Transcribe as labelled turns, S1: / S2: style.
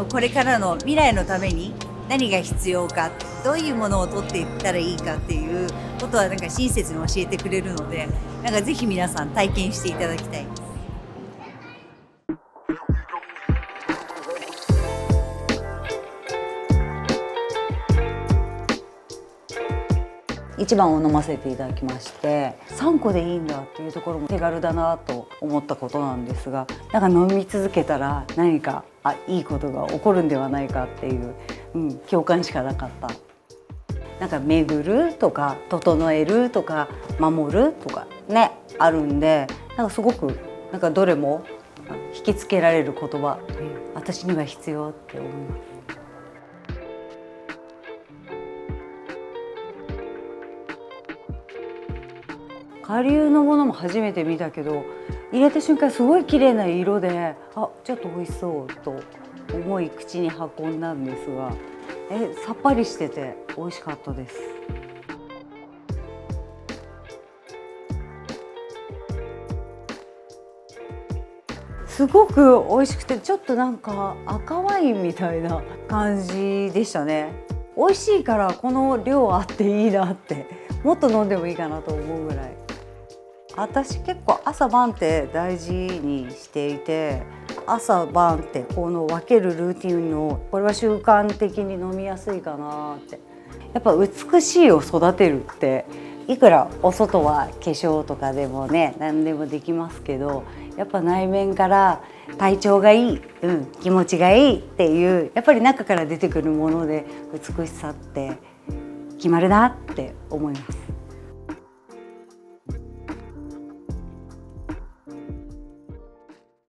S1: これからの未来のために何が必要か、どういうものを取っていったらいいかっていうことはなんか親切に教えてくれるので、なんかぜひ皆さん体験していただきたいです。1番を飲ませていただきまして、3個でいいんだっていうところも手軽だなと思ったことなんですが、なんか飲み続けたら何かいいことが起こるんではないかっていう、共感しかなかった。なんか巡るとか整えるとか守るとかねあるんで、なんかすごくなんかどれも引きつけられる言葉、私には必要って思います。顆粒のものも初めて見たけど、入れた瞬間すごい綺麗な色で、ちょっと美味しそうと思い口に運んだんですが、さっぱりしてて美味しかったです。すごく美味しくて、ちょっとなんか赤ワインみたいな感じでしたね。美味しいからこの量あっていいなって、もっと飲んでもいいかなと思うぐらい。私結構朝晩って大事にしていて、朝晩ってこの分けるルーティンのこれは習慣的に飲みやすいかなって。やっぱ美しいを育てるって、いくらお外は化粧とかでもね何でもできますけど、やっぱ内面から体調がいい、気持ちがいいっていう、やっぱり中から出てくるもので美しさって決まるなって思います。